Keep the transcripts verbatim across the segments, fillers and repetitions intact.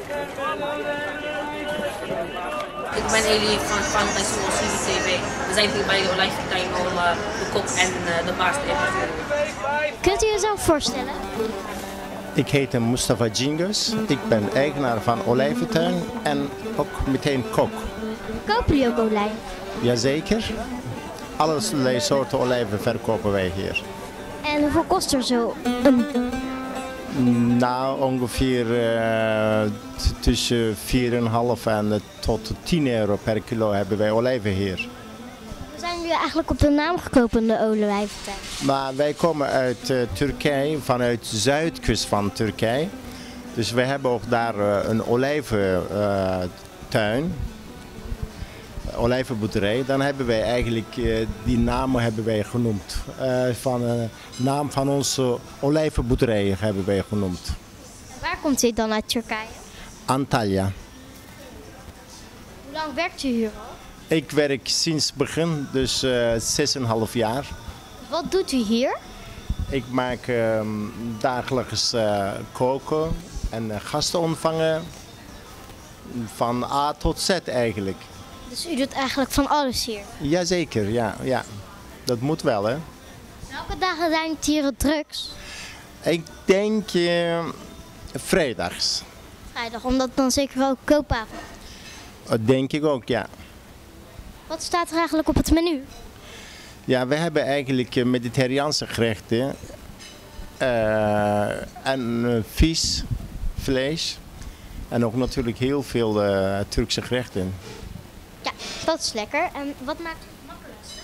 Ik ben Elie van Valentijn School C V T V. We zijn hier bij de Olijventuin om uh, de kok en uh, de baas te interviewen. Kunt u jezelf voorstellen? Ik heet Mustafa Cengiz. Ik ben eigenaar van Olijventuin en ook meteen kok. Kopen jullie ook olijven? Jazeker. Allerlei soorten olijven verkopen wij hier. En hoeveel kost er zo een? Nou, ongeveer uh, tussen vier komma vijf en uh, tot tien euro per kilo hebben wij olijven hier. Hoe zijn jullie eigenlijk op de naam gekomen, de Olijventuin? Maar wij komen uit uh, Turkije, vanuit de zuidkust van Turkije. Dus wij hebben ook daar uh, een olijventuin. Uh, olijvenboerderij, dan hebben wij eigenlijk uh, die naam hebben wij genoemd. Uh, van de uh, naam van onze olijvenboerderij hebben wij genoemd. Waar komt u dan uit Turkije? Antalya. Hoe lang werkt u hier al? Ik werk sinds begin, dus uh, zes en een half jaar. Wat doet u hier? Ik maak uh, dagelijks uh, koken en uh, gasten ontvangen. Van A tot Z eigenlijk. Dus u doet eigenlijk van alles hier? Jazeker, ja, ja. Dat moet wel, hè. Welke dagen zijn het hier het drugs? Ik denk uh, vrijdags. Vrijdag, omdat dan zeker wel koopavond. Dat denk ik ook, ja. Wat staat er eigenlijk op het menu? Ja, we hebben eigenlijk uh, mediterraanse gerechten. Uh, en uh, vis, vlees. En ook natuurlijk heel veel uh, Turkse gerechten. Ja, dat is lekker. En wat maakt het het makkelijkste?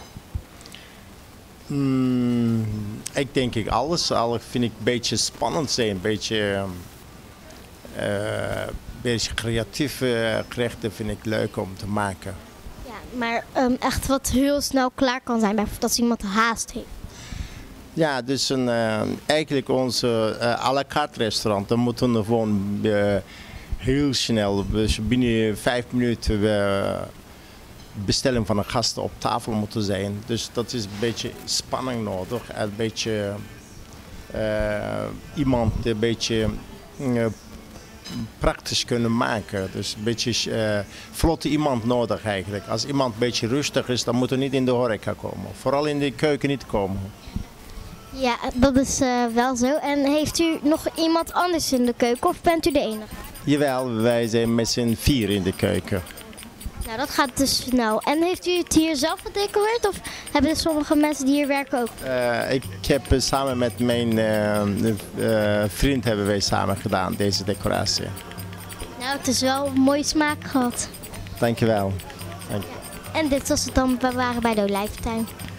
Mm, ik denk ik alles. Alles vind ik een beetje spannend zijn. Een beetje, uh, beetje creatieve gerechten vind ik leuk om te maken. Ja, maar um, echt wat heel snel klaar kan zijn. Bijvoorbeeld als iemand haast heeft. Ja, dus een, uh, eigenlijk onze uh, à la carte restaurant. Dan moeten we gewoon uh, heel snel, dus binnen vijf minuten uh, bestelling van een gast op tafel moeten zijn. Dus dat is een beetje spanning nodig. Een beetje uh, iemand een beetje uh, praktisch kunnen maken. Dus een beetje uh, vlotte iemand nodig eigenlijk. Als iemand een beetje rustig is, dan moet er niet in de horeca komen. Vooral in de keuken niet komen. Ja, dat is uh, wel zo. En heeft u nog iemand anders in de keuken of bent u de enige? Jawel, wij zijn met z'n vier in de keuken. Nou, dat gaat dus snel. En heeft u het hier zelf gedecoreerd of hebben er sommige mensen die hier werken ook? Uh, ik heb uh, samen met mijn uh, uh, vriend hebben wij samen gedaan deze decoratie. Nou, het is wel een mooie smaak gehad. Dankjewel. Dank je. En dit was het dan, we waren bij de Olijventuin.